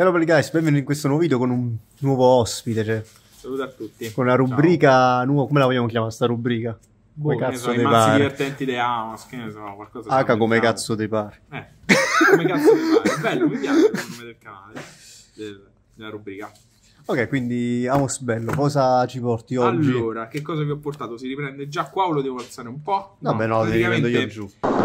Hello guys, benvenuti in questo nuovo video con un nuovo ospite, cioè, Saluto a tutti. con una rubrica nuova, come la vogliamo chiamare sta rubrica? Come cazzo I te mazzi pare? divertenti di Amos, che ne so, qualcosa. H come cazzo te pare? Come cazzo ti pare? È bello, mi piace il nome del canale, della rubrica. Ok, quindi Amos bello, cosa ci porti oggi? Allora, che cosa vi ho portato? Si riprende già qua o lo devo alzare un po'? Vabbè no, ti riprendo io giù.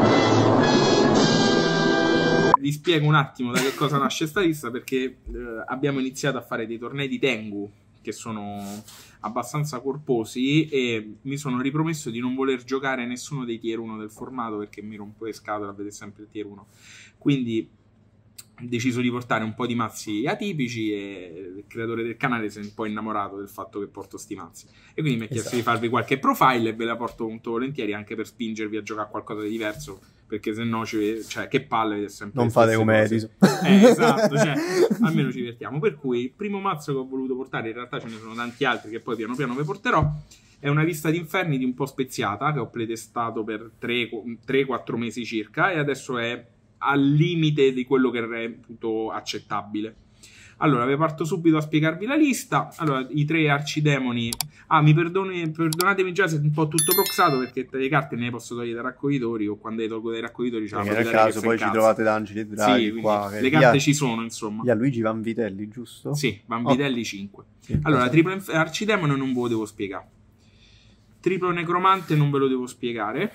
Vi spiego un attimo da che cosa nasce sta lista, perché abbiamo iniziato a fare dei tornei di Tengu che sono abbastanza corposi e mi sono ripromesso di non voler giocare nessuno dei tier 1 del formato perché mi rompo le scatole a vedere sempre il tier 1. Quindi ho deciso di portare un po' di mazzi atipici e il creatore del canale si è un po' innamorato del fatto che porto sti mazzi. E quindi mi ha chiesto di farvi qualche profile e ve la porto molto volentieri, anche per spingervi a giocare a qualcosa di diverso, perché se no, cioè, che palle è sempre non fate come Edison. Esatto, cioè, almeno ci divertiamo. Per cui il primo mazzo che ho voluto portare, in realtà ce ne sono tanti altri che poi piano piano vi porterò, è una lista di Infernity un po' speziata che ho playtestato per 3-4 mesi circa e adesso è al limite di quello che reputo accettabile. Allora, vi parto subito a spiegarvi la lista. Allora, i 3 arcidemoni. Perdonatemi già se è un po' tutto proxato, perché le carte ne posso togliere dai raccoglitori, o quando le tolgo dai raccoglitori c'è la nel caso poi ci trovate d'angeli e draghi, sì, qua. Le carte ci sono, insomma. Via Luigi Vanvitelli, giusto? Sì, Vanvitelli 5. Sì, allora, triplo arcidemone non ve lo devo spiegare. Triplo necromante non ve lo devo spiegare.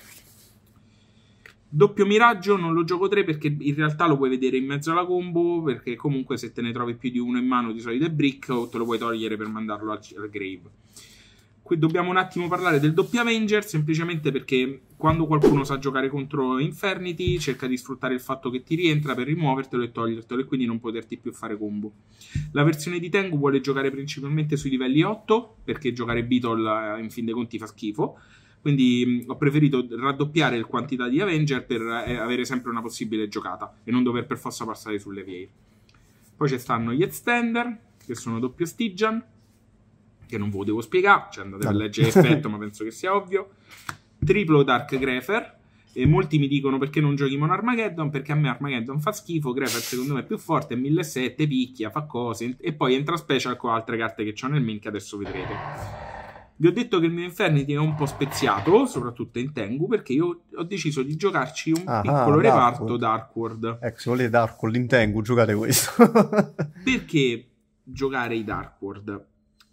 Doppio miraggio non lo gioco 3 perché in realtà lo puoi vedere in mezzo alla combo, perché comunque se te ne trovi più di uno in mano di solito è brick o te lo puoi togliere per mandarlo al grave. Qui dobbiamo un attimo parlare del doppio Avenger, semplicemente perché quando qualcuno sa giocare contro Infernity cerca di sfruttare il fatto che ti rientra per rimuovertelo e togliertelo e quindi non poterti più fare combo. La versione di Tengu vuole giocare principalmente sui livelli 8 perché giocare Beetle in fin dei conti fa schifo. Quindi ho preferito raddoppiare il quantità di Avenger per avere sempre una possibile giocata e non dover per forza passare sulle vie. Poi ci stanno gli Extender, che sono doppio Stygian, che non ve lo devo spiegare, cioè andate a leggere l'effetto, ma penso che sia ovvio. Triplo Dark Grepher, e molti mi dicono perché non giochi Mon Armageddon, perché a me Armageddon fa schifo, Grepher secondo me è più forte, è 1700, picchia, fa cose, e poi entra special con altre carte che ho nel main che adesso vedrete. Vi ho detto che il mio Infernity è un po' speziato, soprattutto in Tengu, perché io ho deciso di giocarci un piccolo reparto Darkworld. Se volete Darkworld in Tengu, giocate questo. Perché giocare i Darkworld?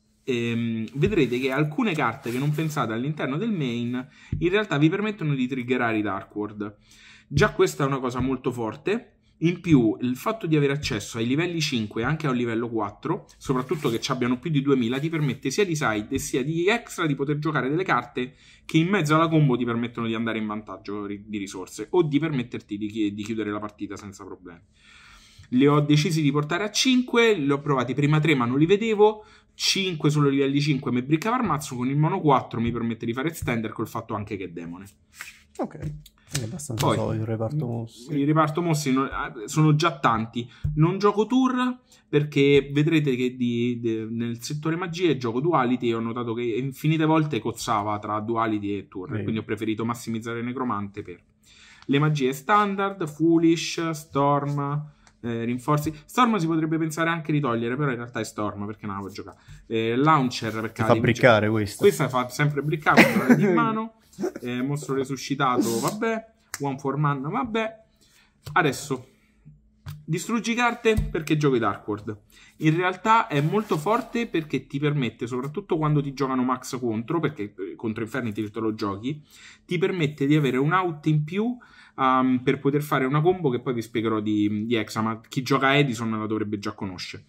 Vedrete che alcune carte che non pensate all'interno del main, in realtà vi permettono di triggerare i Darkworld. Già questa è una cosa molto forte. In più, il fatto di avere accesso ai livelli 5 e anche a un livello 4, soprattutto che ci abbiano più di 2000, ti permette sia di side e sia di extra di poter giocare delle carte che in mezzo alla combo ti permettono di andare in vantaggio di risorse o di permetterti di chiudere la partita senza problemi. Li ho decisi di portare a 5, li ho provati prima 3 ma non li vedevo, 5 solo livelli 5 mi briccava il mazzo, con il mono 4 mi permette di fare extender col fatto anche che è demone. Ok. È abbastanza solido il reparto mossi. I reparto mossi sono già tanti. Non gioco tour perché vedrete che nel settore magie gioco duality e ho notato che infinite volte cozzava tra duality e tour. Quindi ho preferito massimizzare necromante per le magie standard, foolish, storm, rinforzi. Storm si potrebbe pensare anche di togliere, però in realtà è storm perché non la può giocare. Launcher perché fa briccare questa fa sempre briccare quando in mano. Mostro resuscitato, vabbè. One for man, vabbè. Adesso distruggi carte perché giochi Darkworld. In realtà è molto forte perché ti permette, soprattutto quando ti giocano max contro, perché contro Infernity te lo giochi, ti permette di avere un out in più per poter fare una combo che poi vi spiegherò di Hexa, ma chi gioca Edison la dovrebbe già conoscere.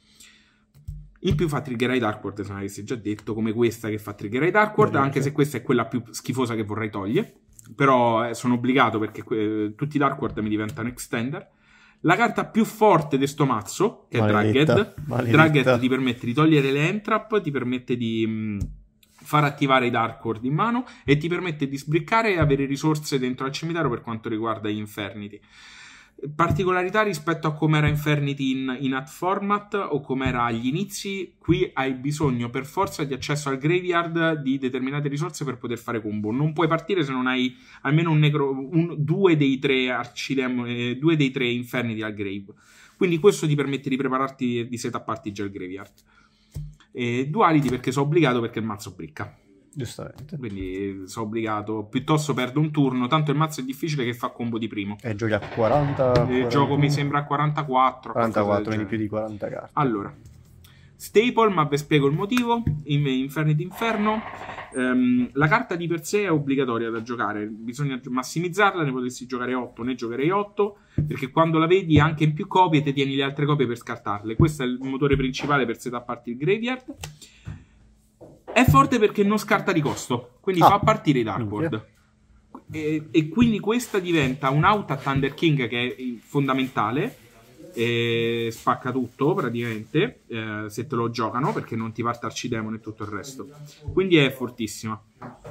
In più fa triggerare i Darkworld, se non avessi già detto, come questa che fa triggerare i Darkworld, anche se questa è quella più schifosa che vorrei togliere. Però sono obbligato perché tutti i Darkworld mi diventano extender. La carta più forte di sto mazzo, che è Dragged. Dragged ti permette di togliere le entrap, ti permette di far attivare i Darkworld in mano e ti permette di sbriccare e avere risorse dentro al cimitero per quanto riguarda gli Infernity. Particolarità rispetto a come era Infernity in At Format o come era agli inizi, qui hai bisogno per forza di accesso al graveyard di determinate risorse per poter fare combo. Non puoi partire se non hai almeno due dei tre Infernity al grave. Quindi questo ti permette di prepararti e di setapparti già il graveyard. E duality perché sono obbligato, perché il mazzo bricca. Giustamente. Quindi sono obbligato, piuttosto perdo un turno, tanto il mazzo è difficile che fa combo di primo. E giochi a 40... Il gioco mi sembra a 44. 44, quindi più di 40 carte. Allora, Staple, ma vi spiego il motivo. Inferni d'Inferno. La carta di per sé è obbligatoria da giocare, bisogna massimizzarla, ne potresti giocare 8, ne giocherei 8, perché quando la vedi anche in più copie ti tieni le altre copie per scartarle. Questo è il motore principale per setapparti il graveyard. È forte perché non scarta di costo, quindi fa partire i Darkwood. E quindi questa diventa un out a Thunder King che è fondamentale. E spacca tutto praticamente se te lo giocano, perché non ti parte Arcidemon e tutto il resto, quindi è fortissima.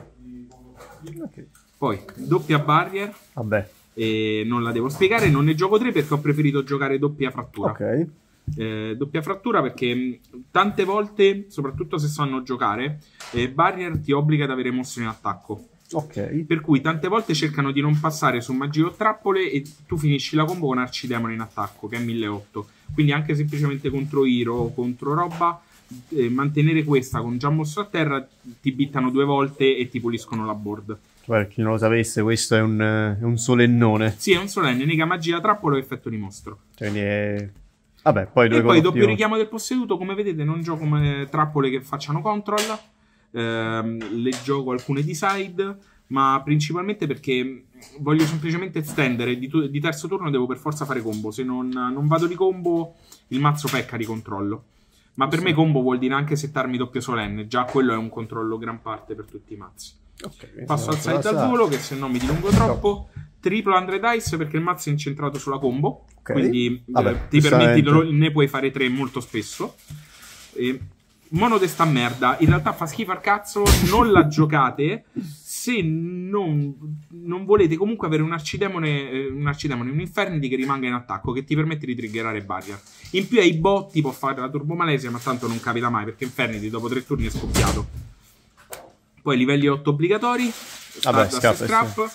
Poi doppia barrier, vabbè, e non la devo spiegare, non ne gioco 3 perché ho preferito giocare doppia frattura. Doppia frattura perché tante volte, soprattutto se sanno giocare, barrier ti obbliga ad avere mosso in attacco. Per cui tante volte cercano di non passare su magie o trappole e tu finisci la combo con Arcidemon in attacco, che è 1800. Quindi anche semplicemente contro Hero o contro roba, mantenere questa con già mosso a terra, ti bittano 2 volte e ti puliscono la board. Per chi non lo sapesse, questo è un solennone. Sì, è un solenne, nega magia, trappola o effetto di mostro. Quindi è... Vabbè, poi e poi doppio richiamo del posseduto. Come vedete non gioco trappole che facciano control. Le gioco alcune di side, ma principalmente perché voglio semplicemente estendere. Di terzo turno devo per forza fare combo. Se non vado di combo, il mazzo pecca di controllo. Ma per me combo vuol dire anche settarmi doppio solenne. Già quello è un controllo gran parte per tutti i mazzi. Passo al side al volo, che se no mi dilungo troppo. Triplo 100 dice perché il mazzo è incentrato sulla combo. Quindi ti permetti, ne puoi fare 3 molto spesso. Mono de sta merda, in realtà fa schifo al cazzo, non la giocate se non volete comunque avere un arcidemone, un Infernity che rimanga in attacco, che ti permette di triggerare barrier. In più ai botti può fare la Turbo Malesia, ma tanto non capita mai perché Infernity dopo 3 turni è scoppiato. Poi livelli 8 obbligatori, scrap,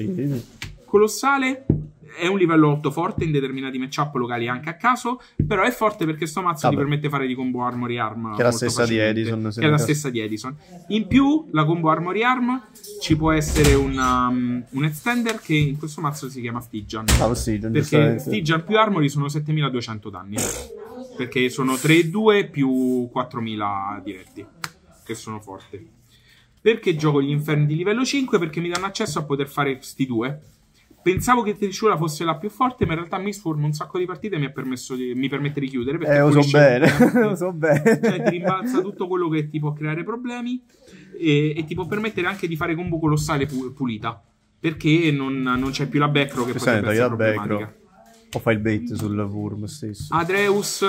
Colossale. È un livello 8 forte in determinati matchup locali anche a caso, però è forte perché sto mazzo ti permette di fare di combo Armory Arm, che è la stessa di Edison, che è la stessa di Edison. In più la combo Armory Arm ci può essere un extender che in questo mazzo si chiama Stygian, perché Stygian più Armory sono 7200 danni, perché sono 3-2 più 4000 diretti, che sono forti. Perché gioco gli inferni di livello 5? Perché mi danno accesso a poter fare sti 2. Pensavo che Trishula fosse la più forte, ma in realtà Mistform un sacco di partite mi permette di chiudere. Perché lo so bene, lo so bene. Cioè ti rimbalza tutto quello che ti può creare problemi e ti può permettere anche di fare combo colossale pulita, perché non c'è più la backrow che potrebbe essere problematica. O fai il bait sul Wurm stesso. Adreus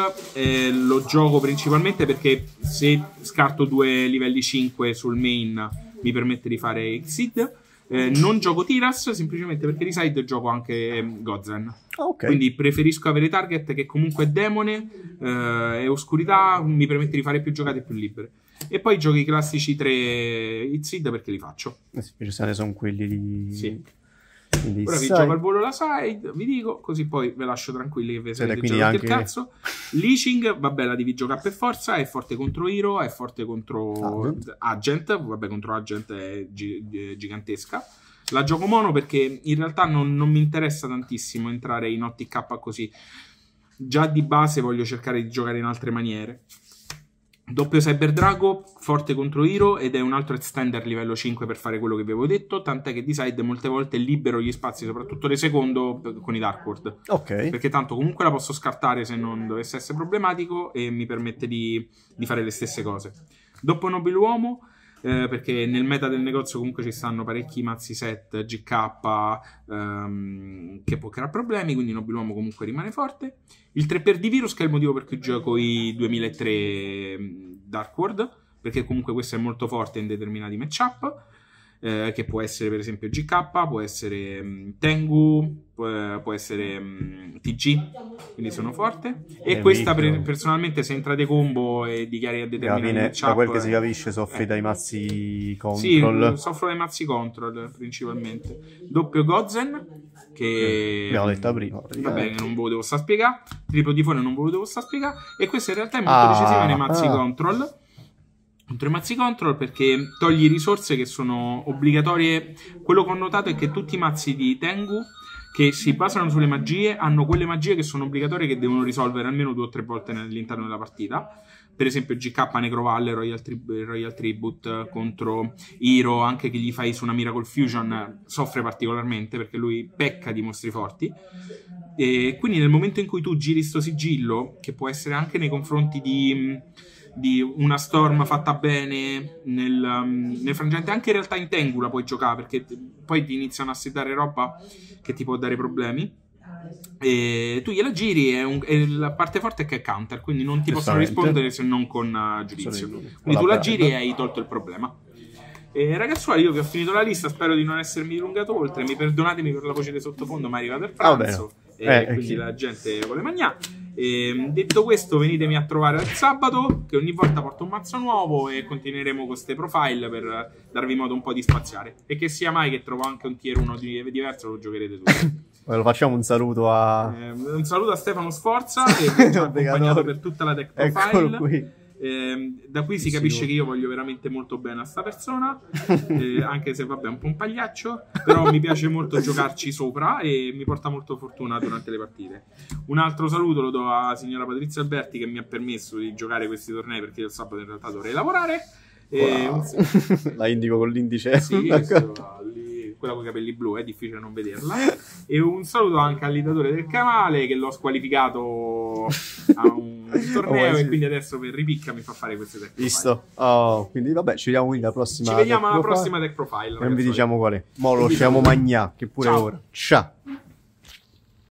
lo gioco principalmente perché se scarto 2 livelli 5 sul main mi permette di fare Exceed. Non gioco Tiras semplicemente perché di side gioco anche Gozen. Quindi preferisco avere target che comunque è demone e oscurità, mi permette di fare più giocate più libere. E poi giochi i classici 3 Exceed perché li faccio. Se ne sono quelli di... Sì. Ora vi gioco al volo la side, vi dico, così poi ve lascio tranquilli che vi siete giocati il cazzo. Leeching, vabbè, la devi giocare per forza, è forte contro Hero, è forte contro Agent, vabbè, contro Agent è gigantesca. La gioco mono perché in realtà non mi interessa tantissimo entrare in OTK così. Già di base voglio cercare di giocare in altre maniere. Doppio Cyber Drago, forte contro Hero ed è un altro extender livello 5 per fare quello che vi avevo detto, tant'è che di side molte volte libero gli spazi, soprattutto di secondo, con i Darkwood. Perché tanto comunque la posso scartare se non dovesse essere problematico e mi permette di fare le stesse cose. Doppio Nobiluomo, perché nel meta del negozio comunque ci stanno parecchi mazzi set GK che può creare problemi, quindi Nobiluomo comunque rimane forte. Il 3x di Virus, che è il motivo per cui gioco i 2003 Darkwood, perché comunque questo è molto forte in determinati matchup. che può essere per esempio GK, può essere Tengu, può essere TG, quindi sono forte. E questa personalmente se entrate combo e dichiari a determinati matchup, da quel che si capisce soffri dai mazzi sì, control. soffro dai mazzi control principalmente. Doppio Gozen, che abbiamo detto prima, va bene, non ve lo devo stare a spiegare. Triplo tifone non ve lo devo stare a spiegare. E questa in realtà è molto decisiva nei mazzi control. Contro i mazzi control, perché togli risorse che sono obbligatorie. Quello che ho notato è che tutti i mazzi di Tengu che si basano sulle magie hanno quelle magie che sono obbligatorie, che devono risolvere almeno 2 o 3 volte all'interno della partita. Per esempio GK, Necrovalle, Royal Tribute contro Hero, anche che gli fai su una Miracle Fusion soffre particolarmente perché lui pecca di mostri forti. E quindi nel momento in cui tu giri sto sigillo, che può essere anche nei confronti di una Storm fatta bene nel frangente, anche in realtà in Tengu la puoi giocare, perché poi ti iniziano a settare roba che ti può dare problemi, e tu gliela giri e la parte forte è che è counter, quindi non ti possono rispondere se non con giudizio, quindi tu la giri e hai tolto il problema. Ragazzuoli, io che ho finito la lista, spero di non essermi dilungato oltre, mi perdonatemi per la voce di sottofondo, ma è arrivato il pranzo e quindi la gente vuole mangiare. Detto questo, venitemi a trovare il sabato, che ogni volta porto un mazzo nuovo, e continueremo con queste profile per darvi modo un po' di spaziare, e che sia mai che trovo anche un tier 1 diverso, lo giocherete tutti. Lo facciamo un saluto a Stefano Sforza, che ci ha accompagnato per tutta la deck profile. Eccolo qui. Da qui si capisce che io voglio veramente molto bene a sta persona, anche se vabbè è un po' un pagliaccio, però mi piace molto giocarci sopra e mi porta molto fortuna durante le partite. Un altro saluto lo do a signora Patrizia Alberti, che mi ha permesso di giocare questi tornei, perché io il sabato in realtà dovrei lavorare. La indico con l'indice. Sì, quella con i capelli blu, è difficile non vederla. E un saluto anche all'idatore del canale, che l'ho squalificato a un torneo e quindi adesso per ripicca mi fa fare queste deck profile. Visto? Quindi vabbè, ci vediamo qui la prossima. Ci vediamo alla prossima deck profile. Non vi diciamo qual è. Mo lo lasciamo magnà, che pure ora. Ciao.